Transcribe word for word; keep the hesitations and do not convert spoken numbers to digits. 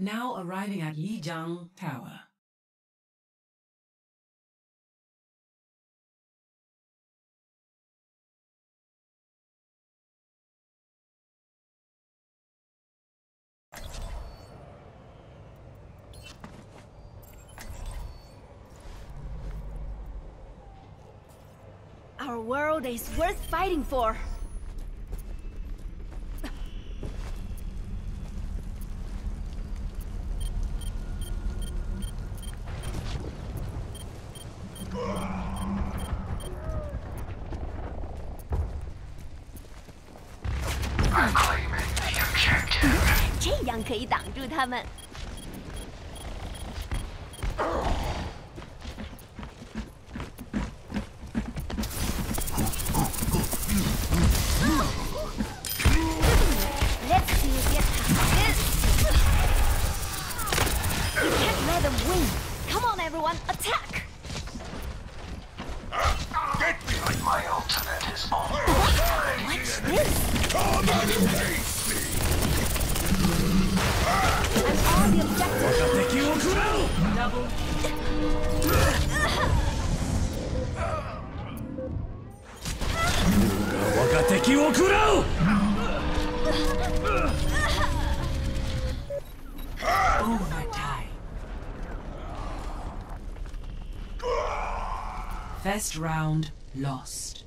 Now arriving at Lijiang Tower. Our world is worth fighting for. I'm claiming the objective. 这样可以挡住他们。Let's see you get past this. You can't let them win. Come on, everyone, attack! Get behind my ultimate is almost ready. What's this? Come and face me. I'm on the objective. Double. Overtime. First round lost.